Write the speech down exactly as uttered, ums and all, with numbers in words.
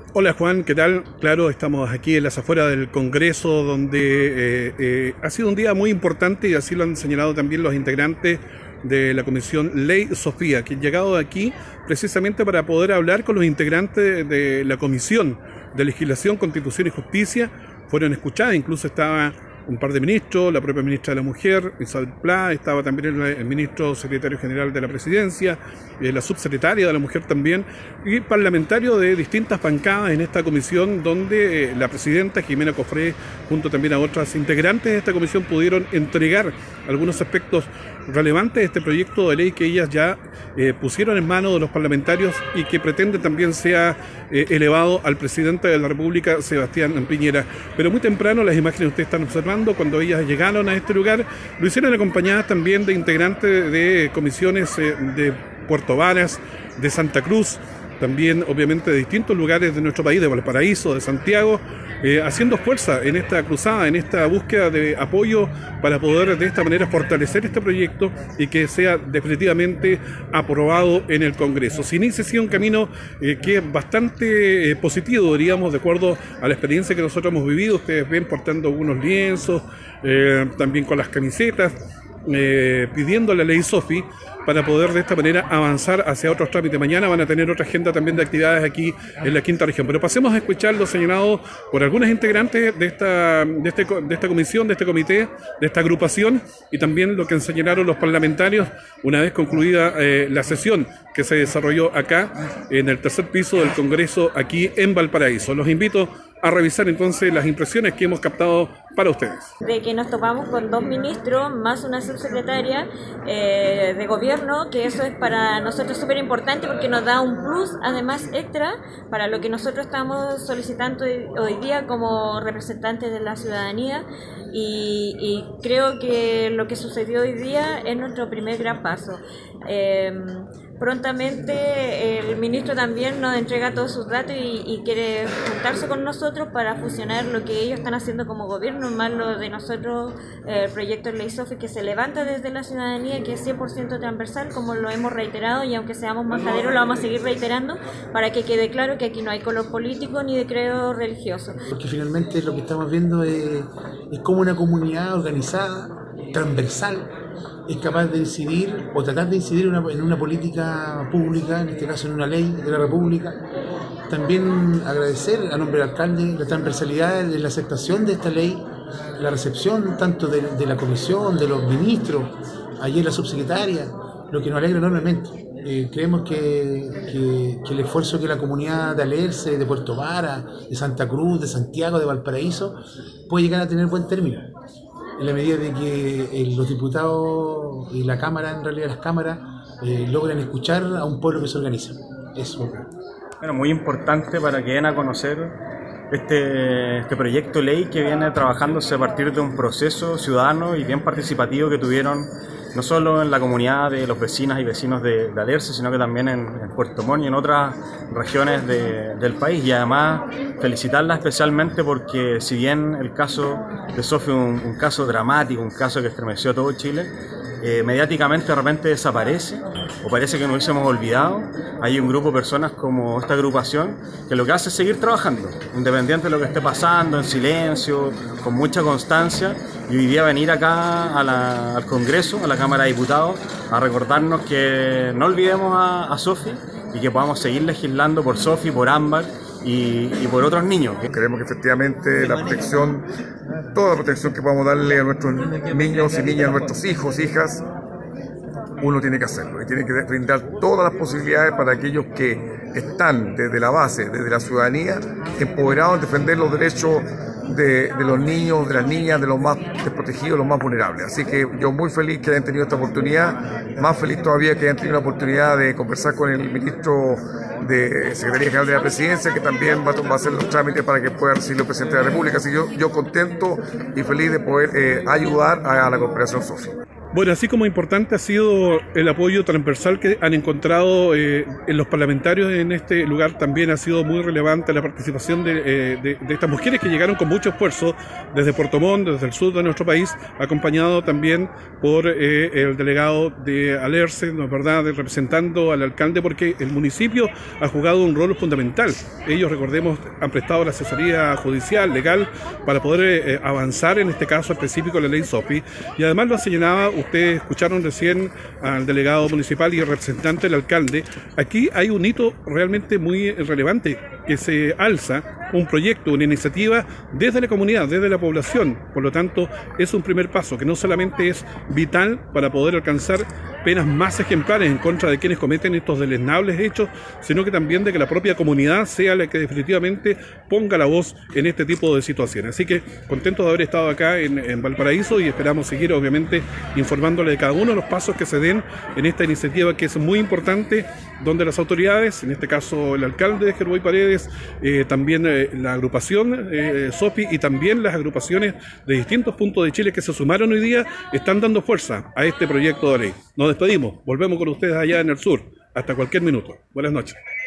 Hola Juan, ¿qué tal? Claro, estamos aquí en las afueras del Congreso, donde eh, eh, ha sido un día muy importante y así lo han señalado también los integrantes de la Comisión Ley Sofía, que han llegado aquí precisamente para poder hablar con los integrantes de la Comisión de Legislación, Constitución y Justicia. Fueron escuchadas, incluso estaba un par de ministros, la propia ministra de la Mujer, Isabel Pla, estaba también el ministro secretario general de la Presidencia, eh, la subsecretaria de la Mujer también, y parlamentarios de distintas bancadas en esta comisión, donde eh, la presidenta Jimena Cofré, junto también a otras integrantes de esta comisión, pudieron entregar algunos aspectos relevantes de este proyecto de ley que ellas ya eh, pusieron en manos de los parlamentarios y que pretende también sea eh, elevado al presidente de la República, Sebastián Piñera. Pero muy temprano, las imágenes que ustedes están observando, cuando ellas llegaron a este lugar, lo hicieron acompañadas también de integrantes de comisiones eh, de Puerto Varas, de Santa Cruz, también obviamente de distintos lugares de nuestro país, de Valparaíso, de Santiago, eh, haciendo fuerza en esta cruzada, en esta búsqueda de apoyo para poder de esta manera fortalecer este proyecto y que sea definitivamente aprobado en el Congreso. Se inicia así un camino eh, que es bastante eh, positivo, diríamos, de acuerdo a la experiencia que nosotros hemos vivido. Ustedes ven portando algunos lienzos, eh, también con las camisetas, eh, pidiendo la ley Sofi, para poder de esta manera avanzar hacia otros trámites. Mañana van a tener otra agenda también de actividades aquí en la quinta región. Pero pasemos a escuchar lo señalado por algunas integrantes de esta, de, este, de esta comisión, de este comité, de esta agrupación, y también lo que señalaron los parlamentarios una vez concluida eh, la sesión que se desarrolló acá en el tercer piso del Congreso aquí en Valparaíso. Los invito a revisar entonces las impresiones que hemos captado para ustedes. De que nos topamos con dos ministros más una subsecretaria eh, de gobierno, que eso es para nosotros súper importante porque nos da un plus además extra para lo que nosotros estamos solicitando hoy, hoy día como representantes de la ciudadanía, y, y creo que lo que sucedió hoy día es nuestro primer gran paso. Eh, Prontamente el ministro también nos entrega todos sus datos y, y quiere juntarse con nosotros para fusionar lo que ellos están haciendo como gobierno, más lo de nosotros, eh, el proyecto de ley Sofi, que se levanta desde la ciudadanía, que es cien por ciento transversal, como lo hemos reiterado, y aunque seamos majaderos lo vamos a seguir reiterando para que quede claro que aquí no hay color político ni de credo religioso. Porque finalmente lo que estamos viendo es, es como una comunidad organizada, transversal, es capaz de incidir o tratar de incidir en una, en una política pública, en este caso en una ley de la República. También agradecer a nombre del alcalde la transversalidad de la aceptación de esta ley, la recepción tanto de, de la comisión, de los ministros, ayer la subsecretaria, lo que nos alegra enormemente. Eh, creemos que, que, que el esfuerzo que la comunidad de Alerce, de Puerto Vara, de Santa Cruz, de Santiago, de Valparaíso, puede llegar a tener buen término, en la medida de que eh, los diputados y la Cámara, en realidad las cámaras, eh, logran escuchar a un pueblo que se organiza. Eso. Bueno, muy importante para que den a conocer este, este proyecto de ley que viene trabajándose a partir de un proceso ciudadano y bien participativo que tuvieron no solo en la comunidad de los vecinas y vecinos de, de Alerce, sino que también en, en Puerto Montt y en otras regiones de, del país. Y además felicitarla especialmente porque si bien el caso de Sofi es un, un caso dramático, un caso que estremeció a todo Chile, eh, mediáticamente de repente desaparece o parece que nos hubiésemos olvidado. Hay un grupo de personas como esta agrupación que lo que hace es seguir trabajando, independiente de lo que esté pasando, en silencio, con mucha constancia, y hoy día venir acá a la, al Congreso, a la Cámara de Diputados, a recordarnos que no olvidemos a, a Sofi y que podamos seguir legislando por Sofi, por Ámbar y, y por otros niños. Creemos que efectivamente la protección, toda la protección que podamos darle a nuestros niños y niñas, a nuestros hijos, hijas, uno tiene que hacerlo y tiene que brindar todas las posibilidades para aquellos que están desde la base, desde la ciudadanía, empoderados en defender los derechos de, de los niños, de las niñas, de los más desprotegidos, los más vulnerables. Así que yo muy feliz que hayan tenido esta oportunidad, más feliz todavía que hayan tenido la oportunidad de conversar con el ministro de Secretaría General de la Presidencia, que también va a hacer los trámites para que pueda recibirlo el presidente de la República. Así que yo, yo contento y feliz de poder eh, ayudar a, a la cooperación social. Bueno, así como importante ha sido el apoyo transversal que han encontrado eh, en los parlamentarios en este lugar, también ha sido muy relevante la participación de, eh, de, de estas mujeres que llegaron con mucho esfuerzo desde Puerto Montt, desde el sur de nuestro país, acompañado también por eh, el delegado de Alerce, ¿no es verdad?, de, representando al alcalde, porque el municipio ha jugado un rol fundamental. Ellos, recordemos, han prestado la asesoría judicial, legal, para poder eh, avanzar en este caso específico la ley SOPI, y además lo señalaba. Ustedes escucharon recién al delegado municipal y el representante del alcalde. Aquí hay un hito realmente muy relevante, que se alza un proyecto, una iniciativa desde la comunidad, desde la población. Por lo tanto, es un primer paso que no solamente es vital para poder alcanzar penas más ejemplares en contra de quienes cometen estos deleznables hechos, sino que también de que la propia comunidad sea la que definitivamente ponga la voz en este tipo de situaciones. Así que contentos de haber estado acá en, en Valparaíso, y esperamos seguir obviamente informándole de cada uno de los pasos que se den en esta iniciativa, que es muy importante, donde las autoridades, en este caso el alcalde de Jeruay Paredes, eh, también eh, la agrupación eh, SOPI y también las agrupaciones de distintos puntos de Chile que se sumaron hoy día, están dando fuerza a este proyecto de ley. Nos despedimos, volvemos con ustedes allá en el sur, hasta cualquier minuto. Buenas noches.